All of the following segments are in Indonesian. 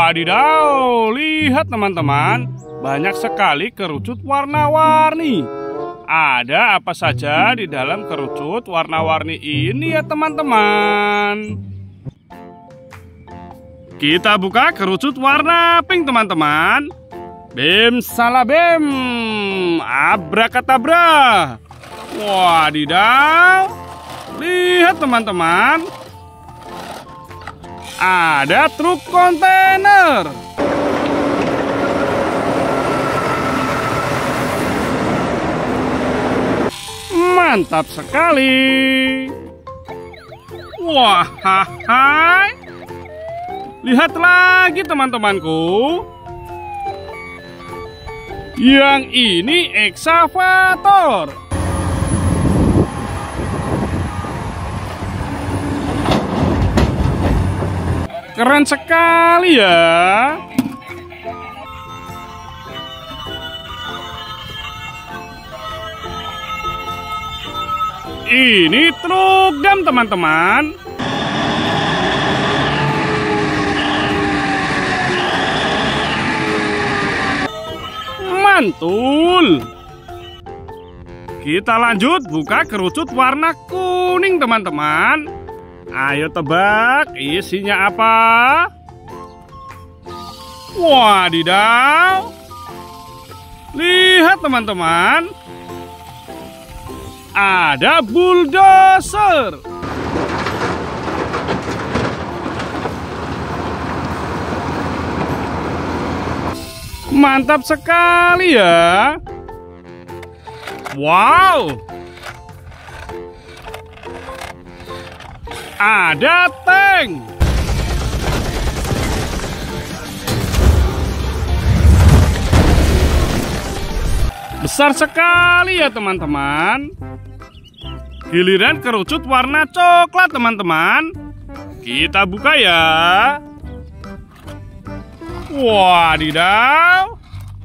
Wadidaw, lihat teman-teman, banyak sekali kerucut warna-warni. Ada apa saja di dalam kerucut warna-warni ini ya teman-teman? Kita buka kerucut warna pink teman-teman. Bim salah bim, abrakadabra. Wadidaw, lihat teman-teman, ada truk kontainer. Mantap sekali. Wah, hai. Lihat lagi teman-temanku. Yang ini eksavator. Keren sekali ya. Ini truk dam teman-teman. Mantul. Kita lanjut buka kerucut warna kuning teman-teman. Ayo tebak isinya apa? Wadidaw. Lihat teman-teman, ada bulldozer. Mantap sekali ya. Wow. Ada tank. Besar sekali ya teman-teman. Giliran kerucut warna coklat teman-teman. Kita buka ya. Wadidaw.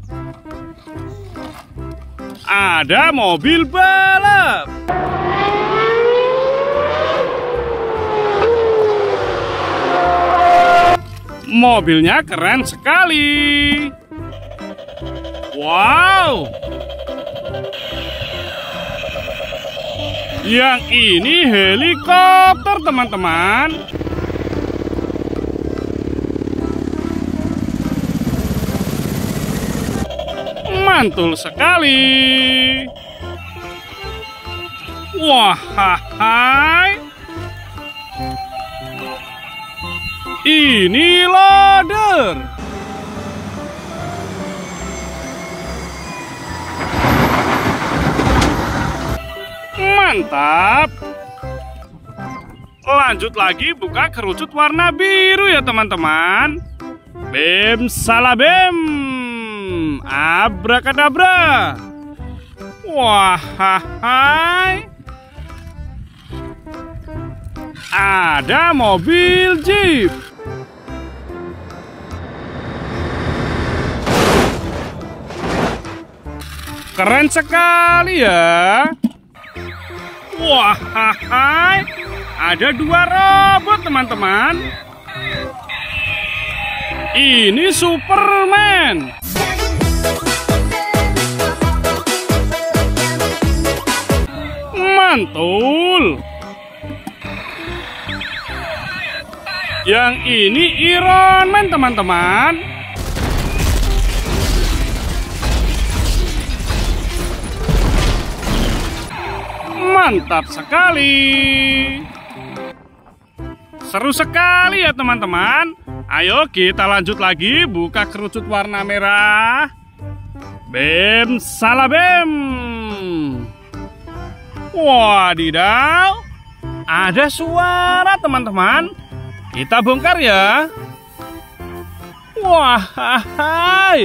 Ada mobil balap. Mobilnya keren sekali. Wow. Yang ini helikopter teman-teman. Mantul sekali. Wah, hai. Ini loader. Mantap. Lanjut lagi buka kerucut warna biru ya teman-teman. Bim salah bim, abrakadabra. Wah, hai. Ada mobil jeep. Keren sekali ya. Wah, hai. Ada dua robot teman-teman. Ini Superman. Mantul. Yang ini Iron Man teman-teman. Mantap sekali. Seru sekali ya teman-teman. Ayo kita lanjut lagi buka kerucut warna merah. Bim salah bim. Wadidaw. Ada suara teman-teman. Kita bongkar ya. Wah, hai.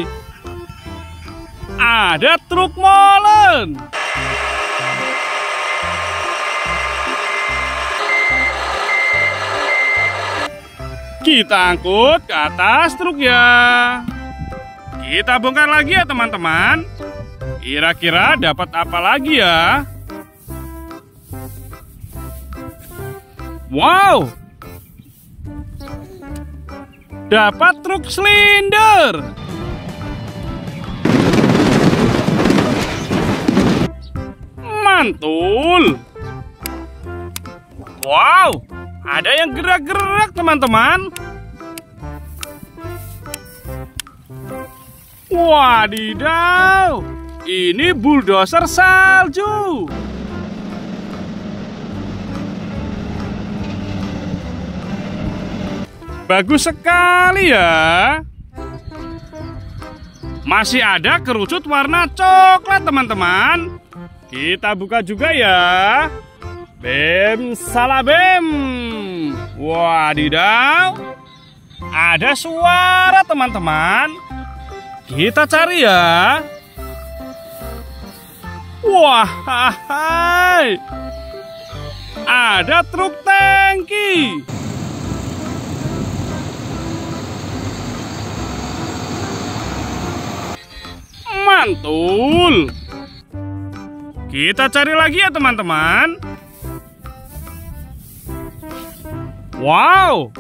Ada truk molen. Kita angkut ke atas truk ya. Kita bongkar lagi ya teman-teman. Kira-kira dapat apa lagi ya? Wow. dapat truk silinder. Mantul. Wow, ada yang gerak-gerak teman-teman. Wadidaw, ini bulldozer salju. Bagus sekali ya. Masih ada kerucut warna coklat teman-teman. Kita buka juga ya. Bem salabem. Wadidaw, ada suara teman-teman. Kita cari ya. Wah, hai. Ada truk tangki. Mantul. Kita cari lagi ya teman-teman. Wow,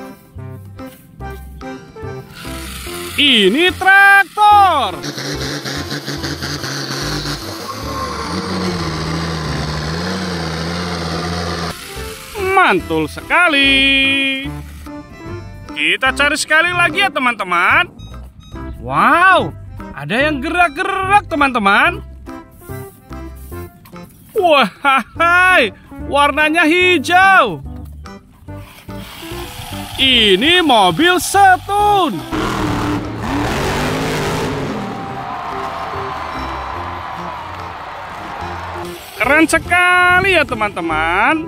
ini traktor. Mantul sekali. Kita cari sekali lagi ya teman-teman. Wow, ada yang gerak-gerak teman-teman. Wah, warnanya hijau. Ini mobil setun. Keren sekali ya teman-teman.